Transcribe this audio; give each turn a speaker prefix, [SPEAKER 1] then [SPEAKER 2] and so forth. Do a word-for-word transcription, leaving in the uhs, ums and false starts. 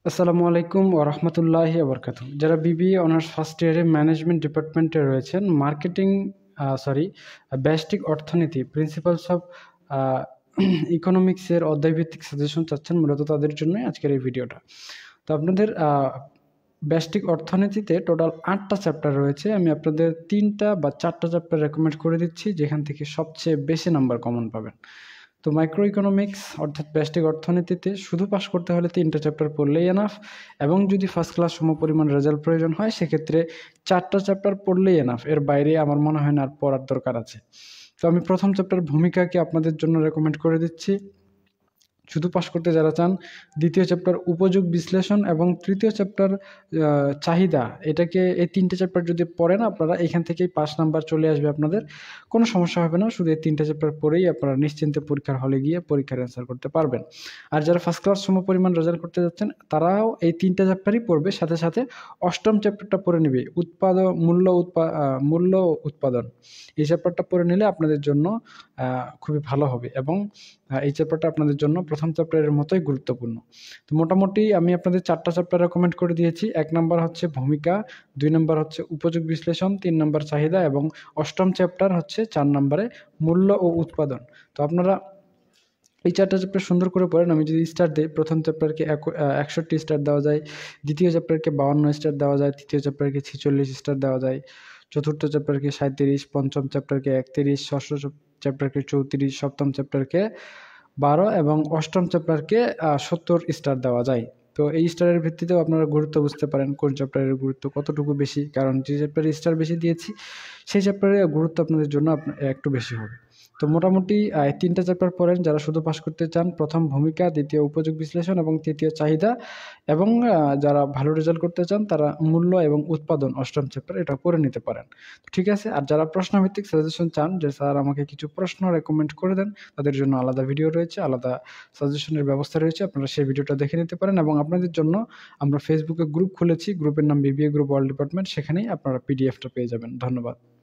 [SPEAKER 1] আসসালামু আলাইকুম ওয়া রাহমাতুল্লাহি ওয়া বারাকাতুহু। যারা বিবিএ অনার্স ফার্স্ট ইয়ারে ম্যানেজমেন্ট ডিপার্টমেন্টে রয়েছেন, মার্কেটিং আ সরি ব্যষ্টিক অর্থনীতি প্রিন্সিপালস অফ আ ইকোনমিক্সের অধ্যায়ভিত্তিক সাজেশন চাচ্ছেন, মূলত তাদের জন্যই আজকের এই ভিডিওটা। তো আপনাদের আ ব্যষ্টিক অর্থনীতিতে টোটাল আটটা চ্যাপ্টার রয়েছে। আমি আপনাদের তিনটা বা চারটা চ্যাপ্টার রেকমেন্ড করে দিচ্ছি, যেখান থেকে সবচেয়ে বেশি নাম্বার কমন পাবেন। তো মাইক্রো ইকোনমিক্স অর্থাৎ ব্যষ্টিক অর্থনীতিতে শুধু পাস করতে হলে তিনটা চ্যাপ্টার পড়লেই এনাফ, এবং যদি ফার্স্ট ক্লাস সমপরিমাণ রেজাল্ট প্রয়োজন হয় সেক্ষেত্রে চারটা চ্যাপ্টার পড়লেই এনাফ। এর বাইরে আমার মনে হয় না আর পড়ার দরকার আছে। তো আমি প্রথম চ্যাপ্টার ভূমিকাকে আপনাদের জন্য রেকমেন্ড করে দিচ্ছি শুধু পাস করতে যারা চান। দ্বিতীয় চ্যাপ্টার উপযোগ বিশ্লেষণ এবং তৃতীয় চ্যাপ্টার চাহিদা। এটাকে এই তিনটে চ্যাপ্টার যদি পড়েন আপনারা, এখান থেকেই পাস নাম্বার চলে আসবে, আপনাদের কোনো সমস্যা হবে না। শুধু এই তিনটে চ্যাপ্টার পড়েই আপনারা নিশ্চিন্তে পরীক্ষার হলে গিয়ে পরীক্ষার অ্যান্সার করতে পারবেন। আর যারা ফার্স্ট ক্লাস সমপরিমাণ রেজাল্ট করতে যাচ্ছেন তারাও এই তিনটে চ্যাপ্টারই পড়বে, সাথে সাথে অষ্টম চ্যাপ্টারটা পড়ে নেবে, উৎপাদন মূল্য উৎপা মূল্য উৎপাদন। এই চ্যাপ্টারটা পড়ে নিলে আপনাদের জন্য খুবই ভালো হবে, এবং এই চ্যাপ্টারটা আপনাদের জন্য প্রথম চ্যাপ্টারের মতোই গুরুত্বপূর্ণ। তো মোটামুটি আমি আপনাদের চারটা চ্যাপ্টার রেকমেন্ড করে দিয়েছি। এক নম্বর হচ্ছে ভূমিকা, দুই নম্বর হচ্ছে উপযোগ বিশ্লেষণ, তিন নম্বর চাহিদা, এবং অষ্টম চ্যাপ্টার হচ্ছে চার নম্বরে মূল্য ও উৎপাদন। তো আপনারা এই চারটা চ্যাপ্টার সুন্দর করে পড়েন। আমি যদি স্টার দিই, প্রথম চ্যাপ্টারকে একষট্টি স্টার দেওয়া যায়, দ্বিতীয় চ্যাপ্টারকে বাউন্ন স্টার দেওয়া যায়, তৃতীয় চ্যাপ্টারকে ছেচল্লিশ স্টার দেওয়া যায়, চতুর্থ চ্যাপ্টারকে সাঁত্রিশ, পঞ্চম চ্যাপ্টারকে একত্রিশ, ষষ্ঠ চ্যাপ্টারকে চৌত্রিশ, সপ্তম চ্যাপ্টারকে বারো এবং অষ্টম চ্যাপ্টারকে সত্তর স্টার দেওয়া যায়। তো এই স্টারের ভিত্তিতেও আপনারা গুরুত্ব বুঝতে পারেন কোন চ্যাপ্টারের গুরুত্ব কতটুকু বেশি, কারণ যে চ্যাপ্টারে স্টার বেশি দিয়েছি সেই চ্যাপ্টারের গুরুত্ব আপনাদের জন্য একটু বেশি হবে। তো মোটামুটি তিনটা চ্যাপ্টার পড়েন যারা শুধু পাস করতে চান, প্রথম ভূমিকা, দ্বিতীয় উপযোগ বিশ্লেষণ এবং তৃতীয় চাহিদা, এবং যারা ভালো রেজাল্ট করতে চান তারা মূল্য এবং উৎপাদন অষ্টম চ্যাপ্টার এটা পড়ে নিতে পারেন। ঠিক আছে। আর যারা প্রশ্নভিত্তিক সাজেশন চান যে স্যার আমাকে কিছু প্রশ্ন রেকমেন্ড করে দেন, তাদের জন্য আলাদা ভিডিও রয়েছে, আলাদা সাজেশনের ব্যবস্থা রয়েছে, আপনারা সেই ভিডিওটা দেখে নিতে পারেন। এবং আপনাদের জন্য আমরা ফেসবুকে গ্রুপ খুলেছি, গ্রুপের নাম বিবিএ গ্রুপ অল ডিপার্টমেন্ট, সেখানেই আপনারা পিডিএফটা পেয়ে যাবেন। ধন্যবাদ।